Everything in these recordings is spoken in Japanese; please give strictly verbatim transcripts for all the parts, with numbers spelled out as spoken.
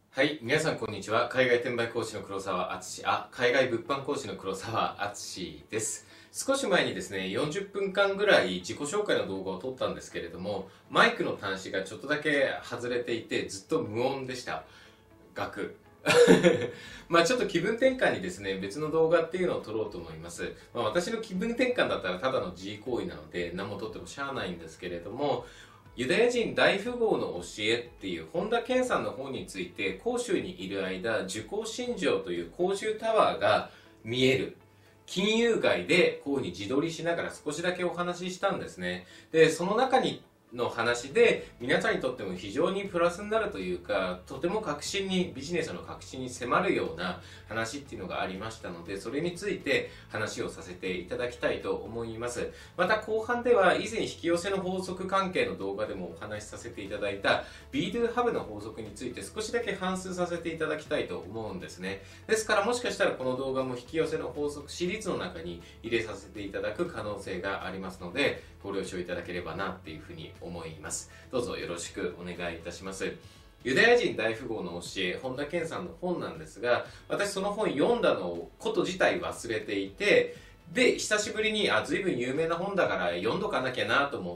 はい、皆さんこんにちは。海外転売講師の黒沢敦あ、海外物販講師の黒沢敦です。少し前にですね、よんじゅっぷんかんぐらい自己紹介の動画を撮ったんですけれども、マイクの端子がちょっとだけ外れていて、ずっと無音でした。ガク。まあちょっと気分転換にですね、別の動画っていうのを撮ろうと思います。まあ私の気分転換だったらただの自慰行為なので、何も撮ってもしゃあないんですけれども、ユダヤ人大富豪の教えっていう本田健さんの本について広州にいる間、受講信条という広州タワーが見える。金融街でこういうふうに自撮りしながら少しだけお話ししたんですね。で、その中にの話で皆さんにとっても非常にプラスになるというか、とても革新にビジネスの革新に迫るような話っていうのがありましたので、それについて話をさせていただきたいと思います。また後半では以前引き寄せの法則関係の動画でもお話しさせていただいた ビードゥ ハブの法則について少しだけ反芻させていただきたいと思うんですね。ですからもしかしたらこの動画も引き寄せの法則シリーズの中に入れさせていただく可能性がありますので、ご了承いただければなっていうふうに思います。どうぞよろしくお願いいたします。ユダヤ人大富豪の教え、本田健さんの本なんですが、私その本読んだのこと自体忘れていて、で、久しぶりに、あ、随分有名な本だから読んどかなきゃなと思って、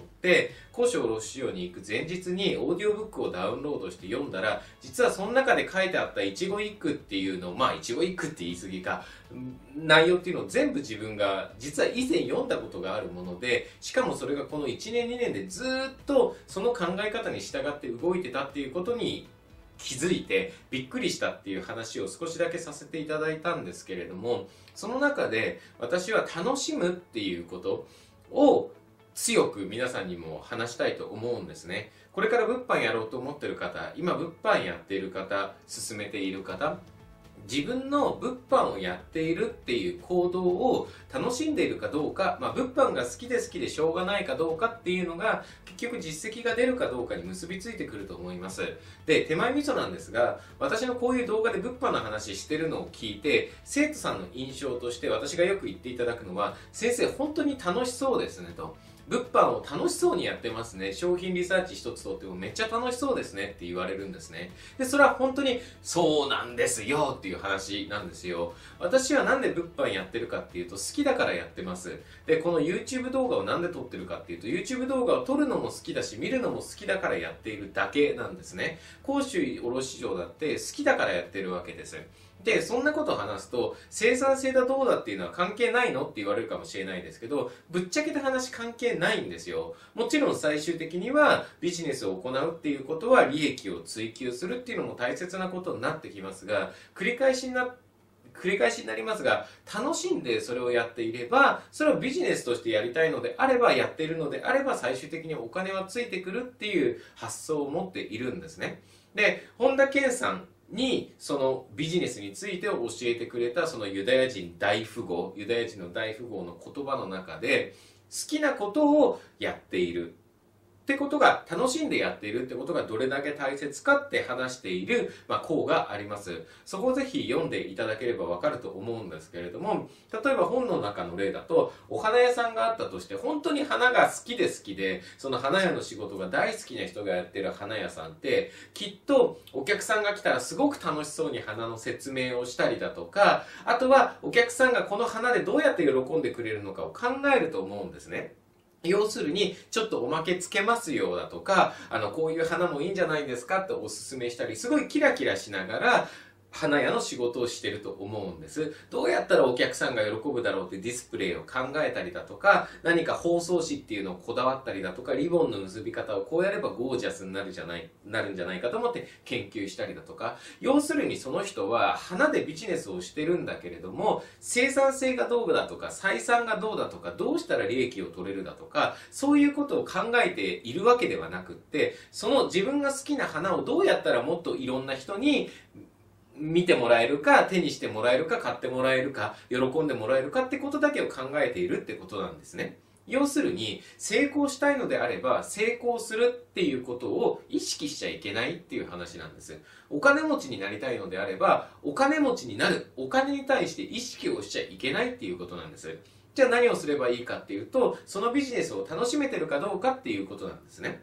古書卸市場に行く前日にオーディオブックをダウンロードして読んだら、実はその中で書いてあった一期一句っていうのを、まあ一期一句って言い過ぎか、内容っていうのを全部自分が実は以前読んだことがあるもので、しかもそれがこのいちねんにねんでずっとその考え方に従って動いてたっていうことに気づいてびっくりしたっていう話を少しだけさせていただいたんですけれども、その中で私は楽しむっていうことを強く皆さんにも話したいと思うんですね。これから物販やろうと思ってる方、今物販やっている方、進めている方、自分の物販をやっているっていう行動を楽しんでいるかどうか、まあ、物販が好きで好きでしょうがないかどうかっていうのが結局実績が出るかどうかに結びついてくると思います。で、手前味噌なんですが、私のこういう動画で物販の話してるのを聞いて、生徒さんの印象として私がよく言っていただくのは、先生本当に楽しそうですねと。物販を楽しそうにやってますね。商品リサーチ一つとってもめっちゃ楽しそうですねって言われるんですね。で、それは本当にそうなんですよっていう話なんですよ。私はなんで物販やってるかっていうと好きだからやってます。で、この YouTube 動画をなんで撮ってるかっていうと YouTube 動画を撮るのも好きだし見るのも好きだからやっているだけなんですね。広州卸市場だって好きだからやってるわけです。で、そんなことを話すと、生産性だどうだっていうのは関係ないのって言われるかもしれないですけど、ぶっちゃけた話関係ないんですよ。もちろん最終的にはビジネスを行うっていうことは利益を追求するっていうのも大切なことになってきますが、繰り返しにな繰り返しになりますが、楽しんでそれをやっていれば、それをビジネスとしてやりたいのであれば、やっているのであれば、最終的にお金はついてくるっていう発想を持っているんですね。で、本田健さんにそのビジネスについて教えてくれたそのユダヤ人大富豪、ユダヤ人の大富豪の言葉の中で、好きなことをやっているってことが、楽しんでやっているってことがどれだけ大切かって話している、まあ、項があります。そこをぜひ読んでいただければわかると思うんですけれども、例えば本の中の例だと、お花屋さんがあったとして、本当に花が好きで好きで、その花屋の仕事が大好きな人がやってる花屋さんって、きっとお客さんが来たらすごく楽しそうに花の説明をしたりだとか、あとはお客さんがこの花でどうやって喜んでくれるのかを考えると思うんですね。要するに、ちょっとおまけつけますよだとか、あの、こういう花もいいんじゃないですかっておすすめしたり、すごいキラキラしながら、花屋の仕事をしてると思うんです。どうやったらお客さんが喜ぶだろうってディスプレイを考えたりだとか、何か包装紙っていうのをこだわったりだとか、リボンの結び方をこうやればゴージャスになるじゃない、なるんじゃないかと思って研究したりだとか、要するにその人は花でビジネスをしてるんだけれども、生産性がどうだとか、採算がどうだとか、どうしたら利益を取れるだとか、そういうことを考えているわけではなくって、その自分が好きな花をどうやったらもっといろんな人に見てもらえるか、手にしてもらえるか、買ってもらえるか、喜んでもらえるかってことだけを考えているってことなんですね。要するに、成功したいのであれば、成功するっていうことを意識しちゃいけないっていう話なんです。お金持ちになりたいのであれば、お金持ちになる、お金に対して意識をしちゃいけないっていうことなんです。じゃあ何をすればいいかっていうと、そのビジネスを楽しめてるかどうかっていうことなんですね。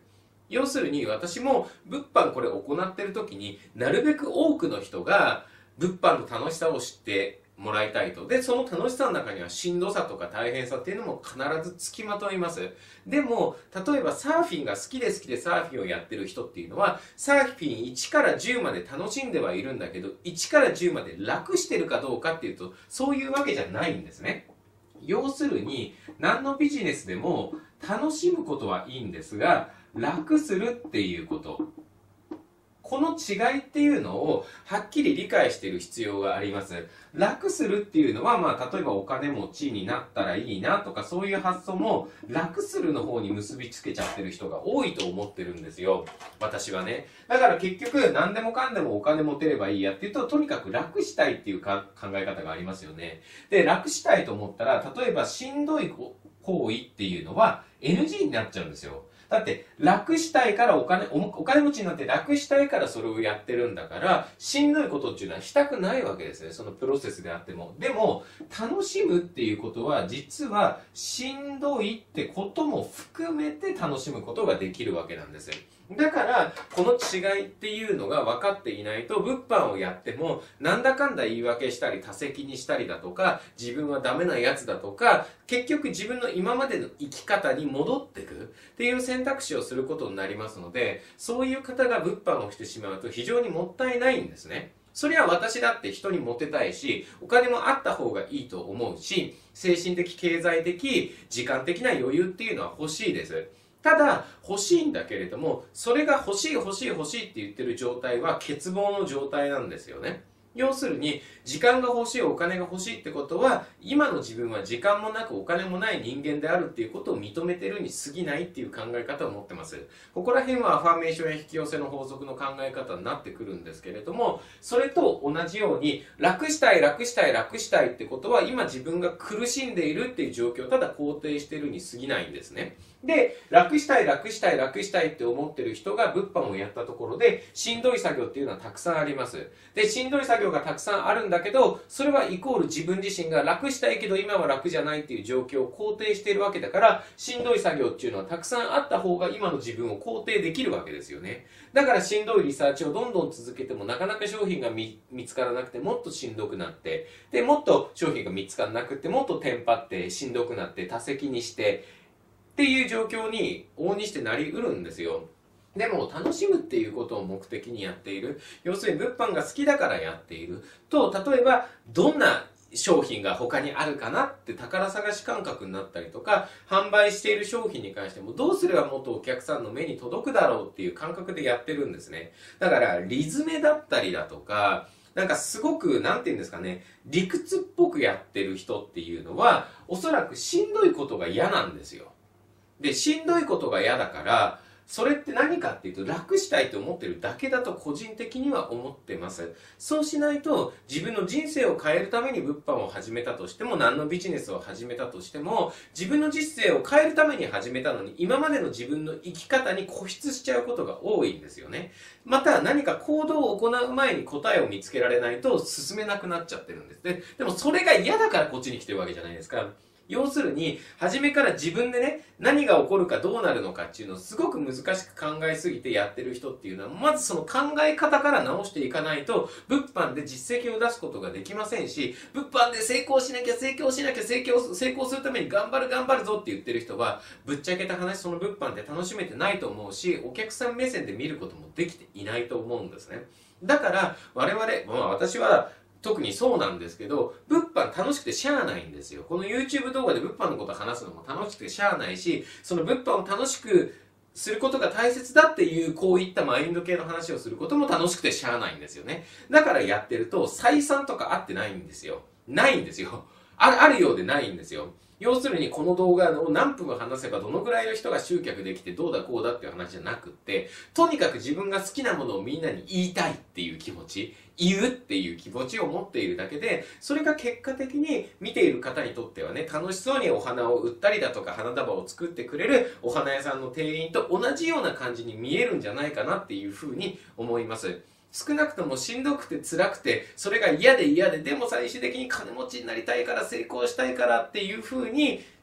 要するに私も物販これ行ってる時になるべく多くの人が物販の楽しさを知ってもらいたいと。で、その楽しさの中にはしんどさとか大変さっていうのも必ず付きまといます。でも、例えばサーフィンが好きで好きでサーフィンをやってる人っていうのは、サーフィンいちからじゅうまで楽しんではいるんだけど、いちからじゅうまで楽してるかどうかっていうと、そういうわけじゃないんですね。要するに、何のビジネスでも楽しむことはいいんですが、楽するっていうこと。この違いっていうのをはっきり理解している必要があります。楽するっていうのは、まあ、例えばお金持ちになったらいいなとかそういう発想も楽するの方に結びつけちゃってる人が多いと思ってるんですよ。私はね。だから結局何でもかんでもお金持てればいいやっていうと、とにかく楽したいっていうか考え方がありますよね。で、楽したいと思ったら、例えばしんどい行為っていうのは エヌジー になっちゃうんですよ。だって楽したいからお金お、お金持ちになって楽したいからそれをやってるんだから、しんどいことっていうのはしたくないわけですね。そのプロセスであっても。でも、楽しむっていうことは、実はしんどいってことも含めて楽しむことができるわけなんです。だから、この違いっていうのが分かっていないと、物販をやっても、なんだかんだ言い訳したり、多責にしたりだとか、自分はダメなやつだとか、結局自分の今までの生き方に戻っていくっていう選択肢をすることになりますので、そういう方が物販をしてしまうと非常にもったいないんですね。それは私だって人にモテたいし、お金もあった方がいいと思うし、精神的、経済的、時間的な余裕っていうのは欲しいです。ただ、欲しいんだけれども、それが欲しい欲しい欲しいって言ってる状態は欠乏の状態なんですよね。要するに、時間が欲しい、お金が欲しいってことは、今の自分は時間もなくお金もない人間であるっていうことを認めてるに過ぎないっていう考え方を持ってます。ここら辺はアファーメーションや引き寄せの法則の考え方になってくるんですけれども、それと同じように、楽したい、楽したい、楽したいってことは、今自分が苦しんでいるっていう状況をただ肯定してるに過ぎないんですね。で、楽したい、楽したい、楽したいって思ってる人が物販をやったところで、しんどい作業っていうのはたくさんあります。で、しんどい作業がたくさんあるんだけど、それはイコール自分自身が楽したいけど今は楽じゃないっていう状況を肯定しているわけだから、しんどい作業っていうのはたくさんあった方が今の自分を肯定できるわけですよね。だからしんどいリサーチをどんどん続けてもなかなか商品が 見, 見つからなくてもっとしんどくなって、で、もっと商品が見つからなくてもっとテンパってしんどくなって多責にして、っていう状況に往々にしてなりうるんですよ。でも楽しむっていうことを目的にやっている。要するに物販が好きだからやっている。と、例えばどんな商品が他にあるかなって宝探し感覚になったりとか、販売している商品に関してもどうすればもっとお客さんの目に届くだろうっていう感覚でやってるんですね。だからリズメだったりだとか、なんかすごく、なんて言うんですかね、理屈っぽくやってる人っていうのは、おそらくしんどいことが嫌なんですよ。で、しんどいことが嫌だから、それって何かっていうと楽したいと思ってるだけだと個人的には思ってます。そうしないと自分の人生を変えるために物販を始めたとしても、何のビジネスを始めたとしても、自分の人生を変えるために始めたのに今までの自分の生き方に固執しちゃうことが多いんですよね。また何か行動を行う前に答えを見つけられないと進めなくなっちゃってるんですね。でもそれが嫌だからこっちに来てるわけじゃないですか。要するに、初めから自分でね、何が起こるかどうなるのかっていうのをすごく難しく考えすぎてやってる人っていうのは、まずその考え方から直していかないと、物販で実績を出すことができませんし、物販で成功しなきゃ、成功しなきゃ、成功、成功するために頑張る頑張るぞって言ってる人は、ぶっちゃけた話、その物販で楽しめてないと思うし、お客さん目線で見ることもできていないと思うんですね。だから、我々、まあ私は、特にそうなんですけど、物販楽しくてしゃあないんですよ。この YouTube 動画で物販のことを話すのも楽しくてしゃあないし、その物販を楽しくすることが大切だっていう、こういったマインド系の話をすることも楽しくてしゃあないんですよね。だからやってると、採算とか合ってないんですよ。ないんですよ。ある、あるようでないんですよ。要するにこの動画を何分話せばどのくらいの人が集客できてどうだこうだっていう話じゃなくって、とにかく自分が好きなものをみんなに言いたいっていう気持ち、言うっていう気持ちを持っているだけで、それが結果的に見ている方にとってはね、楽しそうにお花を売ったりだとか花束を作ってくれるお花屋さんの店員と同じような感じに見えるんじゃないかなっていうふうに思います。少なくともしんどくて辛くて、それが嫌で嫌で、でも最終的に金持ちになりたいから成功したいからっていう風に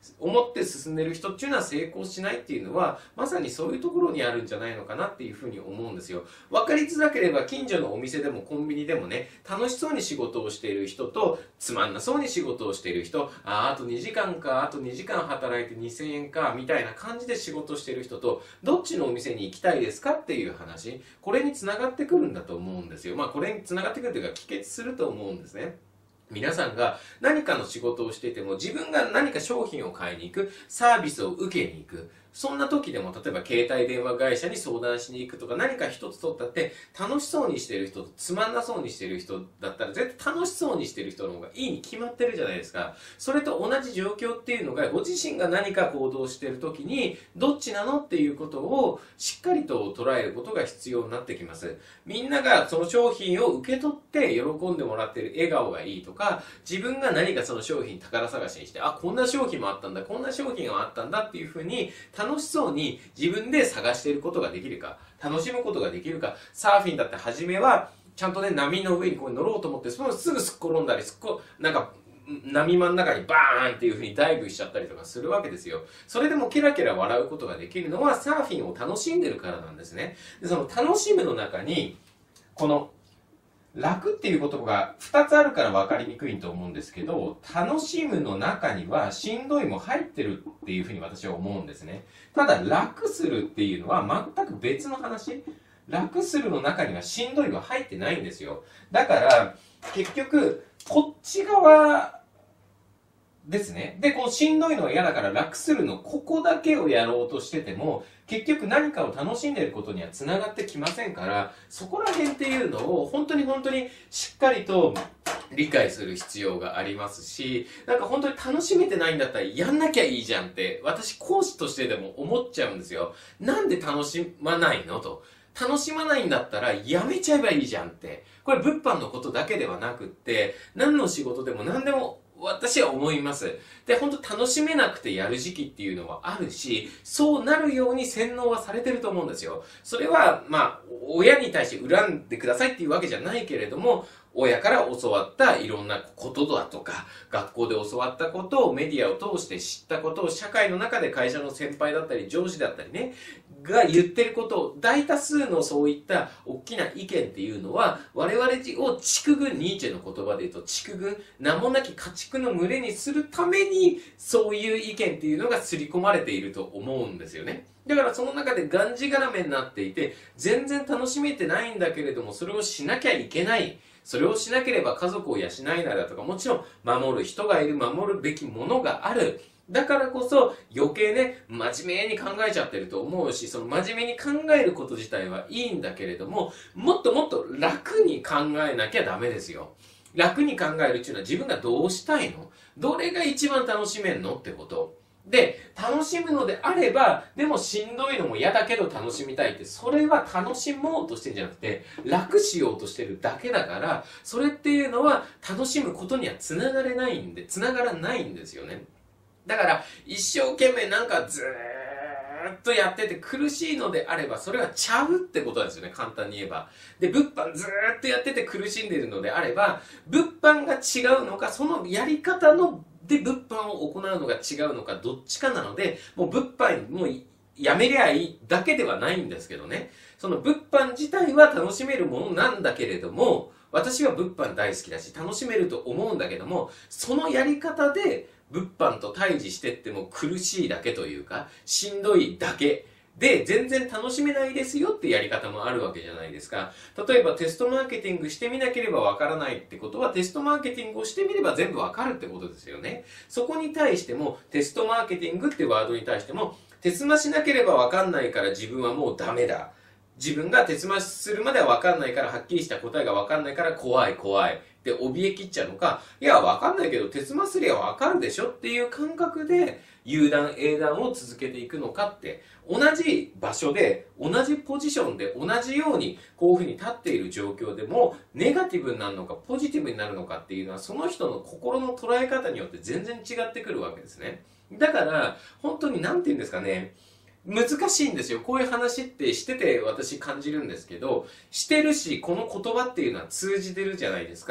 思って進んでる人っていうのは成功しないっていうのは、まさにそういうところにあるんじゃないのかなっていうふうに思うんですよ。わかりづらければ近所のお店でもコンビニでもね、楽しそうに仕事をしている人と、つまんなそうに仕事をしている人、あ、あとにじかんか、あとにじかん働いてにせんえんか、みたいな感じで仕事している人と、どっちのお店に行きたいですかっていう話、これにつながってくるんだと思うんですよ。まあこれにつながってくるというか帰結すると思うんですね。皆さんが何かの仕事をしていても自分が何か商品を買いに行く、サービスを受けに行く、そんな時でも例えば携帯電話会社に相談しに行くとか何か一つ取ったって楽しそうにしている人とつまんなそうにしている人だったら絶対楽しそうにしている人の方がいいに決まってるじゃないですか。それと同じ状況っていうのがご自身が何か行動している時にどっちなのっていうことをしっかりと捉えることが必要になってきます。みんながその商品を受け取って喜んでもらっている笑顔がいいとか、自分が何かその商品宝探しにして、あ、こんな商品もあったんだ、こんな商品があったんだっていうふうに楽しそうに自分で探していることができるか、楽しむことができるか。サーフィンだって初めはちゃんとね、波の上にこう乗ろうと思ってそのすぐすっ転んだり、すっこなんか波間の中にバーンっていう風にダイブしちゃったりとかするわけですよ。それでもケラケラ笑うことができるのはサーフィンを楽しんでるからなんですね。で、その楽しむの中にこの楽っていう言葉がふたつあるから分かりにくいと思うんですけど、楽しむの中にはしんどいも入ってるっていうふうに私は思うんですね。ただ楽するっていうのは全く別の話。楽するの中にはしんどいは入ってないんですよ。だから結局こっち側ですね。で、このしんどいのは嫌だから楽するのここだけをやろうとしてても結局何かを楽しんでいることにはつながってきませんから、そこら辺っていうのを本当に本当にしっかりと理解する必要がありますし、なんか本当に楽しめてないんだったらやんなきゃいいじゃんって私講師としてでも思っちゃうんですよ。なんで楽しまないのと。楽しまないんだったらやめちゃえばいいじゃんって。これ物販のことだけではなくって、何の仕事でも何でも私は思います。で、本当楽しめなくてやる時期っていうのはあるし、そうなるように洗脳はされてると思うんですよ。それは、まあ、親に対して恨んでくださいっていうわけじゃないけれども、親から教わったいろんなことだとか、学校で教わったことをメディアを通して知ったことを社会の中で会社の先輩だったり上司だったりね、が言ってることを大多数のそういった大きな意見っていうのは我々を畜群、ニーチェの言葉で言うと畜群、名もなき家畜の群れにするためにそういう意見っていうのが刷り込まれていると思うんですよね。だからその中でがんじがらめになっていて全然楽しめてないんだけれどもそれをしなきゃいけない。それをしなければ家族を養えないだとか、もちろん守る人がいる、守るべきものがある。だからこそ余計ね、真面目に考えちゃってると思うし、その真面目に考えること自体はいいんだけれども、もっともっと楽に考えなきゃダメですよ。楽に考えるっていうのは自分がどうしたいの？どれが一番楽しめんのってこと。で、楽しむのであれば、でもしんどいのも嫌だけど楽しみたいって、それは楽しもうとしてるんじゃなくて、楽しようとしてるだけだから、それっていうのは楽しむことにはつながれないんで、つながらないんですよね。だから、一生懸命なんかずーっとやってて苦しいのであれば、それはちゃうってことですよね、簡単に言えば。で、物販ずーっとやってて苦しんでいるのであれば、物販が違うのか、そのやり方ので物販を行うのが違うのかどっちかなので、もう物販もうやめりゃいいだけではないんですけどね。その物販自体は楽しめるものなんだけれども、私は物販大好きだし楽しめると思うんだけども、そのやり方で物販と対峙してっても苦しいだけというか、しんどいだけ。で、全然楽しめないですよってやり方もあるわけじゃないですか。例えばテストマーケティングしてみなければわからないってことは、テストマーケティングをしてみれば全部わかるってことですよね。そこに対しても、テストマーケティングってワードに対しても、テスマしなければわかんないから自分はもうダメだ。自分がテスマするまではわかんないから、はっきりした答えがわかんないから怖い怖いって怯えきっちゃうのか、いやわかんないけどテスマすりゃわかるでしょっていう感覚で有段英断を続けていくのかって、同じ場所で同じポジションで同じようにこういうふうに立っている状況でもネガティブになるのかポジティブになるのかっていうのはその人の心の捉え方によって全然違ってくるわけですね。だから本当に何て言うんですかね、難しいんですよ。こういう話ってしてて私感じるんですけど、してるしこの言葉っていうのは通じてるじゃないですか。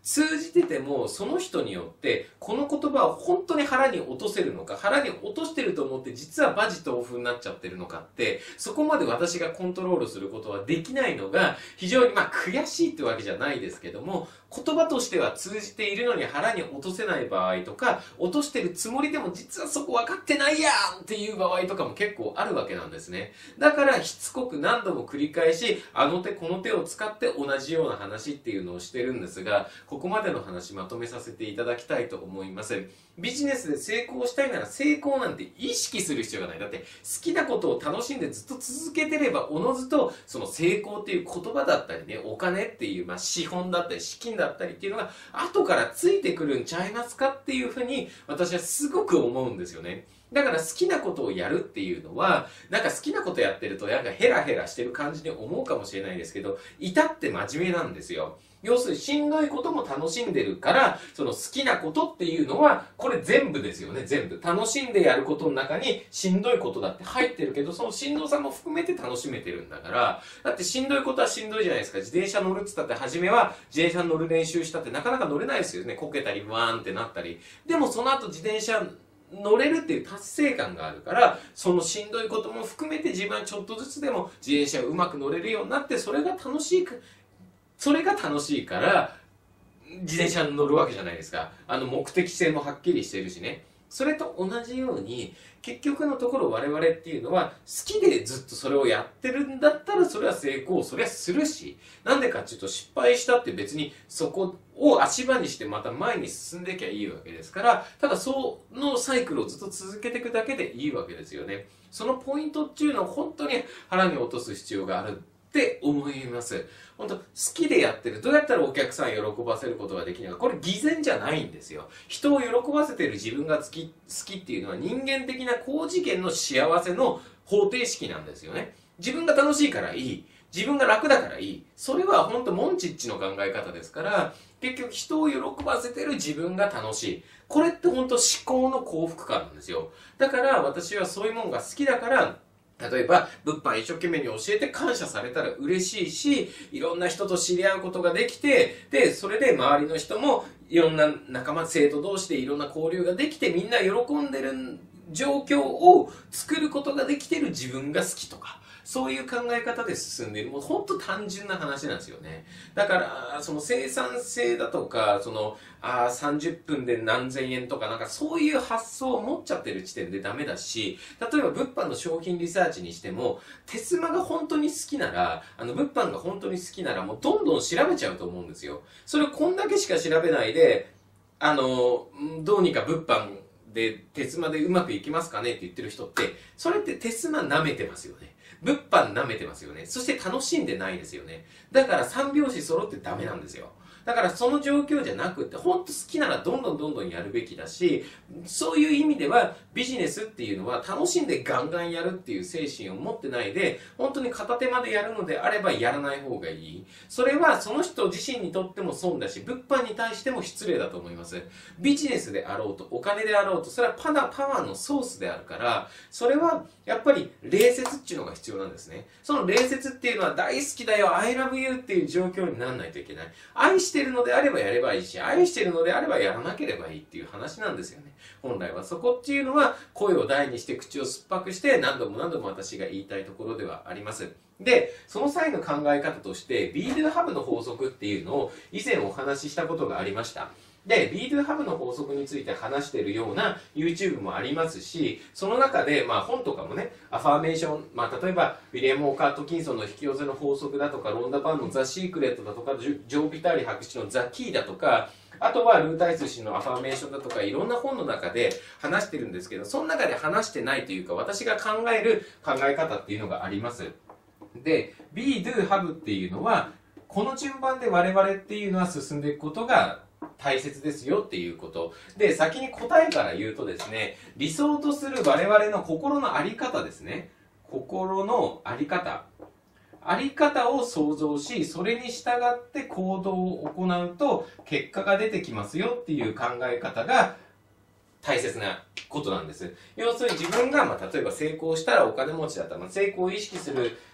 通じててもその人によってこの言葉を本当に腹に落とせるのか、腹に落としてると思って実は馬耳豆腐になっちゃってるのかって、そこまで私がコントロールすることはできないのが非常にまあ悔しいってわけじゃないですけども、言葉としては通じているのに腹に落とせない場合とか、落としてるつもりでも実はそこ分かってないやんっていう場合とかも結構あるわけなんですね。だからしつこく何度も繰り返し、あの手この手を使って同じような話っていうのをしてるんですが、ここまでの話まとめさせていただきたいと思います。ビジネスで成功したいなら成功なんて意識する必要がない。だって好きなことを楽しんでずっと続けてればおのずとその成功っていう言葉だったりね、お金っていうまあ資本だったり資金だったりっていうのが後からついてくるんちゃいますかっていうふうに私はすごく思うんですよね。だから好きなことをやるっていうのは、なんか好きなことやってるとなんかヘラヘラしてる感じに思うかもしれないですけど、至って真面目なんですよ。要するにしんどいことも楽しんでるから、その好きなことっていうのは、これ全部ですよね、全部。楽しんでやることの中にしんどいことだって入ってるけど、そのしんどさも含めて楽しめてるんだから、だってしんどいことはしんどいじゃないですか。自転車乗るっつったって初めは自転車乗る練習したってなかなか乗れないですよね。こけたり、ワーンってなったり。でもその後自転車乗れるっていう達成感があるから、そのしんどいことも含めて自分はちょっとずつでも自転車をうまく乗れるようになって、それが楽しいか、それが楽しいから自転車に乗るわけじゃないですか。あの目的性もはっきりしてるしね。それと同じように結局のところ我々っていうのは好きでずっとそれをやってるんだったらそれは成功、それはするし、なんでかっていうと失敗したって別にそこを足場にしてまた前に進んでいきゃいいわけですから、ただそのサイクルをずっと続けていくだけでいいわけですよね。そのポイントっていうのを本当に腹に落とす必要があるって思います。本当好きでやってる。どうやったらお客さん喜ばせることができないか。これ偽善じゃないんですよ。人を喜ばせてる自分が好き、好きっていうのは人間的な高次元の幸せの方程式なんですよね。自分が楽しいからいい。自分が楽だからいい。それは本当モンチッチの考え方ですから、結局人を喜ばせてる自分が楽しい。これって本当思考の幸福感なんですよ。だから私はそういうものが好きだから、例えば、物販一生懸命に教えて感謝されたら嬉しいし、いろんな人と知り合うことができて、で、それで周りの人もいろんな仲間、生徒同士でいろんな交流ができて、みんな喜んでる状況を作ることができてる自分が好きとか、そういう考え方で進んでいる。もう本当単純な話なんですよね。だから、その生産性だとか、その、あさんじゅっぷんで何千円とか、なんかそういう発想を持っちゃってる時点でダメだし、例えば物販の商品リサーチにしても、鉄馬が本当に好きなら、あの物販が本当に好きなら、もうどんどん調べちゃうと思うんですよ。それをこんだけしか調べないで、あの、どうにか物販で、鉄馬でうまくいきますかねって言ってる人って、それって鉄馬舐めてますよね。物販舐めてますよね。そして楽しんでないですよね。だから三拍子揃ってダメなんですよ。だからその状況じゃなくって、ほんと好きならどんどんどんどんやるべきだし、そういう意味ではビジネスっていうのは楽しんでガンガンやるっていう精神を持ってないで、本当に片手間でやるのであればやらない方がいい。それはその人自身にとっても損だし、物販に対しても失礼だと思います。ビジネスであろうと、お金であろうと、それはパナパワーのソースであるから、それはやっぱり礼節っていうのが必要なんですね。その礼節っていうのは大好きだよ、I love you っていう状況にならないといけない。愛してるのであればやればいいし、愛してるのであればやらなければいいっていう話なんですよね。本来はそこっていうのは声を大にして口を酸っぱくして何度も何度も私が言いたいところではあります。で、その際の考え方として Be Do Have の法則っていうのを以前お話ししたことがありました。で、Be Do Have の法則について話しているような YouTube もありますし、その中で、まあ本とかもね、アファーメーション、まあ例えば、ウィリアム・オーカート・キンソンの引き寄せの法則だとか、ロンダ・バーンのザ・シークレットだとか、ジョー・ビターリ博士のザ・キーだとか、あとはルータイス氏のアファーメーションだとかいろんな本の中で話してるんですけど、その中で話してないというか、私が考える考え方っていうのがあります。で、Be Do Have っていうのは、この順番で我々っていうのは進んでいくことが大切ですよっていうこと。で、先に答えから言うとですね、理想とする我々の心の在り方ですね。心の在り方。あり方を想像し、それに従って行動を行うと結果が出てきますよっていう考え方が大切なことなんです。要するに自分が、まあ、例えば成功したらお金持ちだったら、まあ、成功を意識する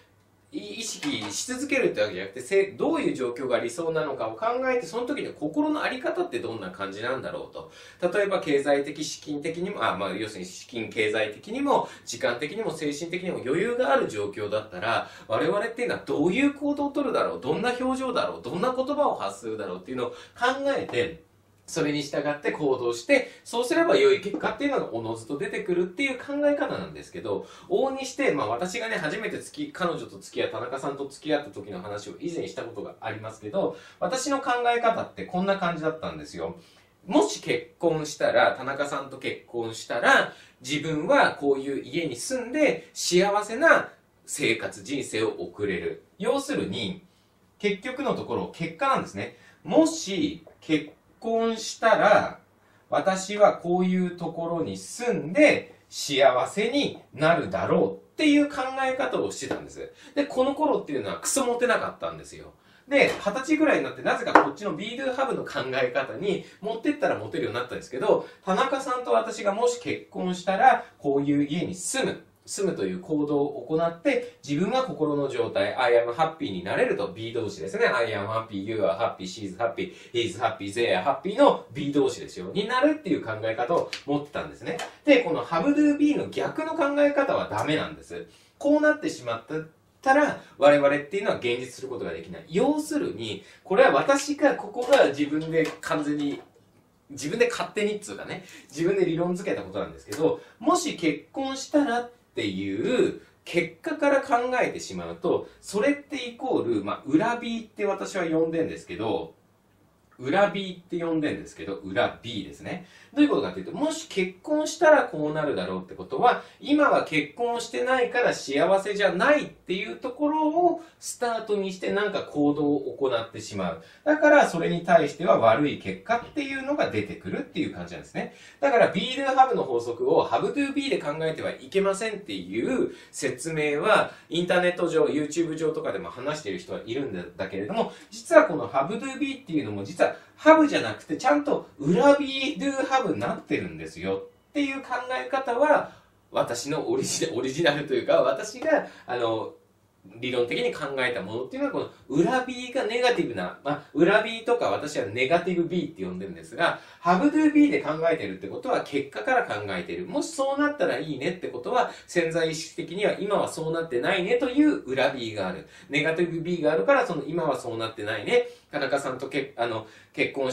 意識し続けるってわけじゃなくて、せどういう状況が理想なのかを考えて、その時の心の在り方ってどんな感じなんだろうと。例えば経済的、資金的にも、あ、まあ要するに資金経済的にも、時間的にも精神的にも余裕がある状況だったら、我々っていうのはどういう行動をとるだろう、どんな表情だろう、どんな言葉を発するだろうっていうのを考えて、それに従って行動して、そうすれば良い結果っていうのがおのずと出てくるっていう考え方なんですけど、往々にして、まあ私がね、初めて付き、彼女と付き合う、田中さんと付き合った時の話を以前したことがありますけど、私の考え方ってこんな感じだったんですよ。もし結婚したら、田中さんと結婚したら、自分はこういう家に住んで幸せな生活、人生を送れる。要するに、結局のところ、結果なんですね。もし、結婚結婚したら、私はこういうところに住んで幸せになるだろうっていう考え方をしてたんです。で、この頃っていうのはクソモテなかったんですよ。で、二十歳ぐらいになってなぜかこっちの Be Do Have の考え方に持ってったらモテるようになったんですけど、田中さんと私がもし結婚したら、こういう家に住む。住むという行動を行って、自分が心の状態、I am happy になれると B 動詞ですね。I am happy, you are happy, she's happy, he's happy, they are happy の B 動詞ですよ。になるっていう考え方を持ってたんですね。で、この have do be の逆の考え方はダメなんです。こうなってしまったたら、我々っていうのは現実することができない。要するに、これは私が、ここが自分で完全に自分で勝手にっつうかね、自分で理論づけたことなんですけど、もし結婚したらっていう結果から考えてしまうと、それってイコール、まあ、裏 B って私は呼んでんですけど、裏 B って呼んでんですけど、裏 B ですね。どういうことかというと、もし結婚したらこうなるだろうってことは、今は結婚してないから幸せじゃないっていうところをスタートにしてなんか行動を行ってしまう。だからそれに対しては悪い結果っていうのが出てくるっていう感じなんですね。だから Be Do Have の法則を Have Do Be で考えてはいけませんっていう説明は、インターネット上、YouTube 上とかでも話している人はいるんだけれども、実はこの Have Do Be っていうのも実はハブじゃなくて、ちゃんと裏 Be Do Have になってるんですよっていう考え方は、私のオリジナル、オリジナルというか、私が、あの、理論的に考えたものっていうのは、この裏 B がネガティブな、まあ、裏 B とか私はネガティブ B って呼んでるんですが、Have Do Be で考えてるってことは結果から考えてる。もしそうなったらいいねってことは、潜在意識的には今はそうなってないねという裏 B がある。ネガティブ B があるから、その今はそうなってないね。田中さんとけあの結婚して、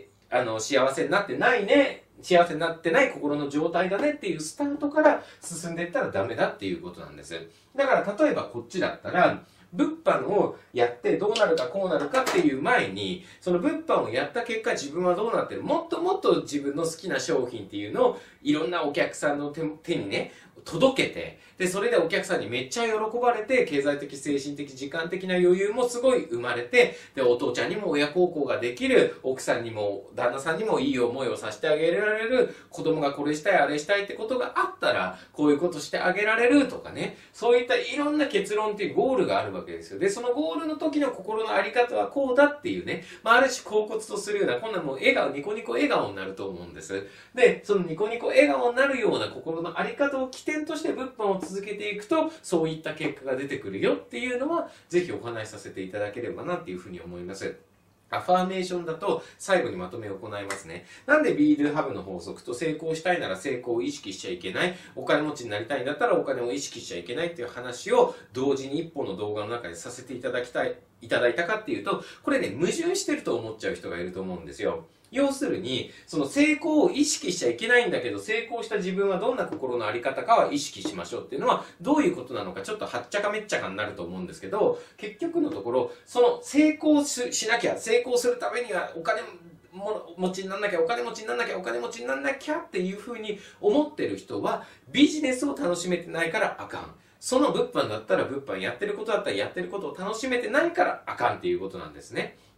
あの、幸せになってないね。幸せになってない心の状態だねっていうスタートから進んでいったらダメだっていうことなんです。だから例えばこっちだったら、物販をやってどうなるかこうなるかっていう前に、その物販をやった結果自分はどうなってる、もっともっと自分の好きな商品っていうのをいろんなお客さんの 手, 手にね、届けて、で、それでお客さんにめっちゃ喜ばれて、経済的、精神的、時間的な余裕もすごい生まれて、で、お父ちゃんにも親孝行ができる、奥さんにも、旦那さんにもいい思いをさせてあげられる、子供がこれしたい、あれしたいってことがあったら、こういうことしてあげられるとかね、そういったいろんな結論っていうゴールがあるわけですよ。で、そのゴールの時の心のあり方はこうだっていうね、まあ、ある種恍惚とするような、こんなもう笑顔、ニコニコ笑顔になると思うんです。で、そのニコニコ笑顔になるような心のあり方を起点として物販を続けていくと、そういった結果が出てくるよっていうのは、ぜひお話しさせていただければなっていうふうに思います。アファーメーションだと最後にまとめを行いますね。なんで Be Do Have の法則と成功したいなら成功を意識しちゃいけない。お金持ちになりたいんだったらお金を意識しちゃいけないっていう話を同時に一本の動画の中でさせていただきたい、いただいたかっていうと、これね、矛盾してると思っちゃう人がいると思うんですよ。要するに、その成功を意識しちゃいけないんだけど、成功した自分はどんな心のあり方かは意識しましょうっていうのは、どういうことなのかちょっとはっちゃかめっちゃかになると思うんですけど、結局のところ、その成功しなきゃ、成功するためにはお金持ちになんなきゃ、お金持ちになんなきゃ、お金持ちになんなきゃっていうふうに思ってる人は、ビジネスを楽しめてないからあかん。その物販だったら物販、やってることだったらやってることを楽しめてないからあかんっていうことなんですね。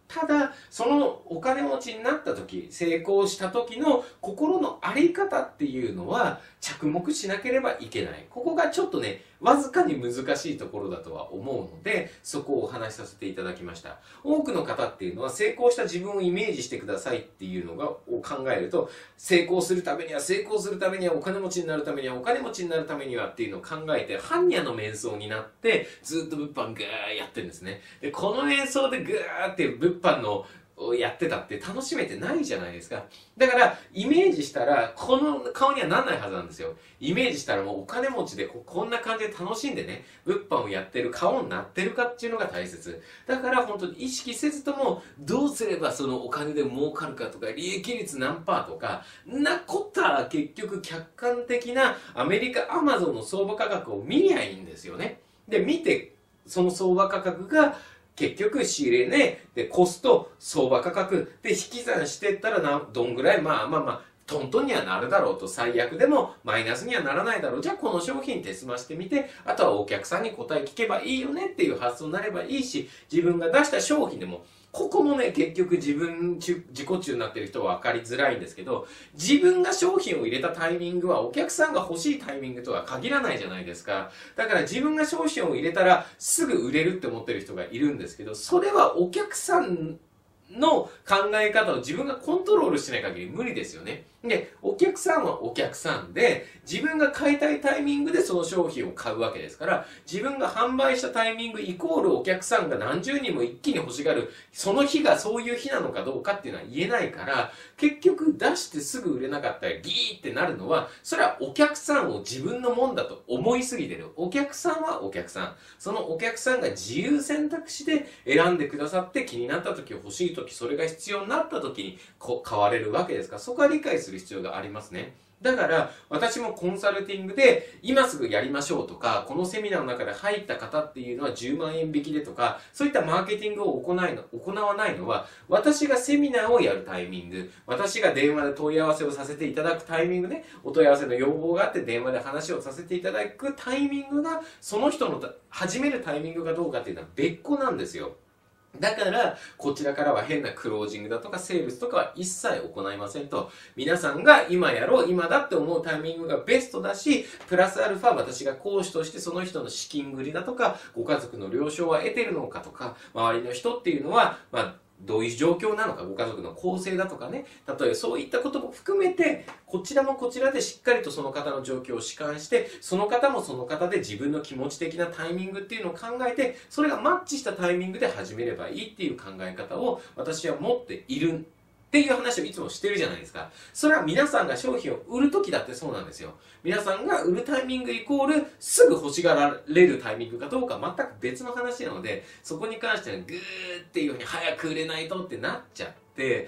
ただ、そのお金持ちになった時、成功した時の心のあり方っていうのは着目しなければいけない。ここがちょっとね、わずかに難しいところだとは思うので、そこをお話しさせていただきました。多くの方っていうのは成功した自分をイメージしてくださいっていうのがを考えると、成功するためには、成功するためには、お金持ちになるためには、お金持ちになるためにはっていうのを考えて、般若の瞑想になって、ずっと物販ぐーやってるんですね。で、この瞑想でぐーって物販のをやってたって楽しめてないじゃないですか。だから、イメージしたら、この顔にはなんないはずなんですよ。イメージしたらもうお金持ちでこ、こんな感じで楽しんでね、物販をやってる顔になってるかっていうのが大切。だから本当に意識せずとも、どうすればそのお金で儲かるかとか、利益率何パーとか、なことは結局客観的なアメリカアマゾンの相場価格を見りゃいいんですよね。で、見て、その相場価格が、結局仕入れ値でコスト相場価格で引き算していったらなどんぐらいまあまあまあトントンにはなるだろうと、最悪でもマイナスにはならないだろう、じゃあこの商品手済ましてみて、あとはお客さんに答え聞けばいいよねっていう発想になればいいし、自分が出した商品でもここもね、結局自分、自己中になってる人は分かりづらいんですけど、自分が商品を入れたタイミングはお客さんが欲しいタイミングとは限らないじゃないですか。だから自分が商品を入れたらすぐ売れるって思ってる人がいるんですけど、それはお客さんの考え方を自分がコントロールしない限り無理ですよね。で、お客さんはお客さんで、自分が買いたいタイミングでその商品を買うわけですから、自分が販売したタイミングイコールお客さんが何十人も一気に欲しがる、その日がそういう日なのかどうかっていうのは言えないから、結局出してすぐ売れなかったりギーってなるのは、それはお客さんを自分のもんだと思いすぎてる。お客さんはお客さん。そのお客さんが自由選択肢で選んでくださって気になった時、欲しい時、それが必要になった時にこう買われるわけですから、そこは理解する必要がありますね。だから私もコンサルティングで今すぐやりましょうとか、このセミナーの中で入った方っていうのはじゅうまんえん引きでとか、そういったマーケティングを行いの行わないのは、私がセミナーをやるタイミング、私が電話で問い合わせをさせていただくタイミングね、お問い合わせの要望があって電話で話をさせていただくタイミングが、その人の始めるタイミングかどうかっていうのは別個なんですよ。だから、こちらからは変なクロージングだとかセールスとかは一切行いませんと。皆さんが今やろう、今だって思うタイミングがベストだし、プラスアルファ私が講師としてその人の資金繰りだとか、ご家族の了承は得てるのかとか、周りの人っていうのは、まあ、どういう状況なのか、ご家族の構成だとかね、例えばそういったことも含めて、こちらもこちらでしっかりとその方の状況を弛緩して、その方もその方で自分の気持ち的なタイミングっていうのを考えて、それがマッチしたタイミングで始めればいいっていう考え方を私は持っているっていう話をいつもしてるじゃないですか。それは皆さんが商品を売るときだってそうなんですよ。皆さんが売るタイミングイコールすぐ欲しがられるタイミングかどうか全く別の話なので、そこに関してはグーっていうふうに早く売れないとってなっちゃって、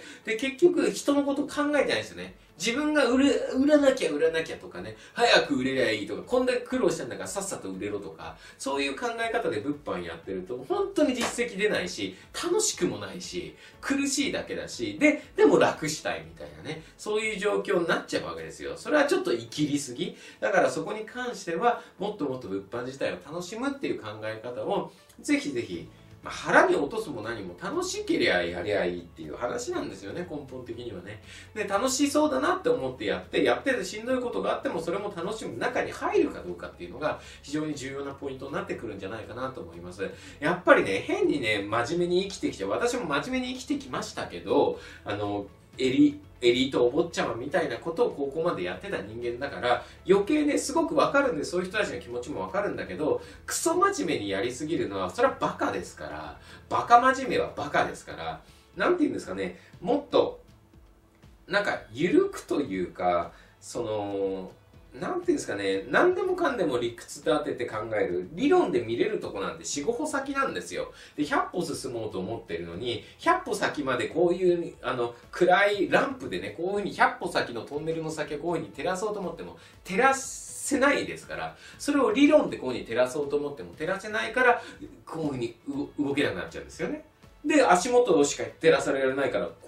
で結局人のこと考えてないですよね。自分が売れ、売らなきゃ売らなきゃとかね、早く売れりゃいいとか、こんだけ苦労したんだからさっさと売れろとか、そういう考え方で物販やってると、本当に実績出ないし、楽しくもないし、苦しいだけだし、で、でも楽したいみたいなね、そういう状況になっちゃうわけですよ。それはちょっと生きりすぎ。だからそこに関しては、もっともっと物販自体を楽しむっていう考え方を、ぜひぜひ、まあ、腹に落とすも何も楽しけりゃやりゃいいっていう話なんですよね、根本的にはね。で、楽しそうだなって思ってやって、やっててしんどいことがあってもそれも楽しむ中に入るかどうかっていうのが非常に重要なポイントになってくるんじゃないかなと思います。やっぱりね、変にね、真面目に生きてきて、私も真面目に生きてきましたけど、あの、エリ、エリートお坊ちゃまみたいなことを高校までやってた人間だから余計ねすごくわかるんで、そういう人たちの気持ちもわかるんだけど、クソ真面目にやりすぎるのはそれはバカですから、バカ真面目はバカですから、なんて言うんですかね、もっとなんか緩くというか、そのなんていうんですかね、何でもかんでも理屈で当てて考える、理論で見れるとこなんてよん、ごほ先なんですよ。で、ひゃっぽ進もうと思ってるのに、ひゃっぽ先までこういうあの暗いランプでね、こういうふうにひゃっぽ先のトンネルの先をこういうふうに照らそうと思っても照らせないですから、それを理論でこういうふうに照らそうと思っても照らせないから、こういうふうに動けなくなっちゃうんですよね。で、足元しか照らされないから、こういう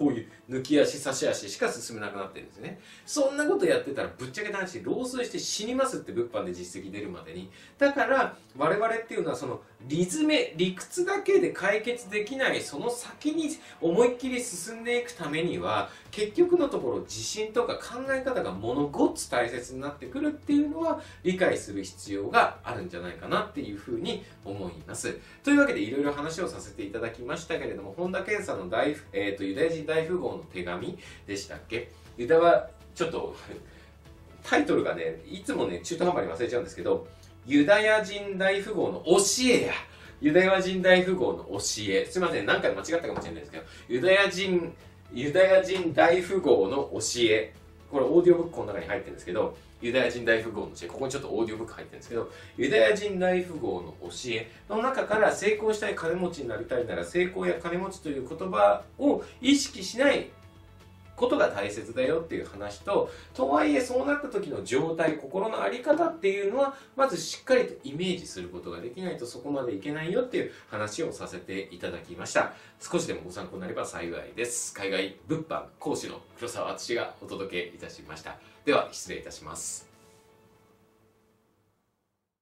抜き足差し足しか進めなくなってるんですね。そんなことやってたらぶっちゃけた話老衰して死にますって、物販で実績出るまでに。だから我々っていうのはその理詰め理屈だけで解決できない、その先に思いっきり進んでいくためには結局のところ自信とか考え方がものごっつ大切になってくるっていうのは理解する必要があるんじゃないかなっていうふうに思います。というわけでいろいろ話をさせていただきましたけれども、本田健さんの大、えー、とユダヤ人大富豪の手紙でしたっけ。ユダはちょっとタイトルがねいつもね中途半端に忘れちゃうんですけど、ユダヤ人大富豪の教えやユダヤ人大富豪の教え、すいません何回間違ったかもしれないですけど、ユダヤ人ユダヤ人大富豪の教え、これオーディオブックこの中に入ってるんですけど、ユダヤ人大富豪の教え、ここにちょっとオーディオブック入ってるんですけど、ユダヤ人大富豪の教えの中から成功したい金持ちになりたいなら成功や金持ちという言葉を意識しないことが大切だよっていう話と、とはいえそうなった時の状態、心の在り方っていうのはまずしっかりとイメージすることができないとそこまでいけないよっていう話をさせていただきました。少しでもご参考になれば幸いです。海外物販講師の黒澤敦がお届けいたしました。では失礼いたします。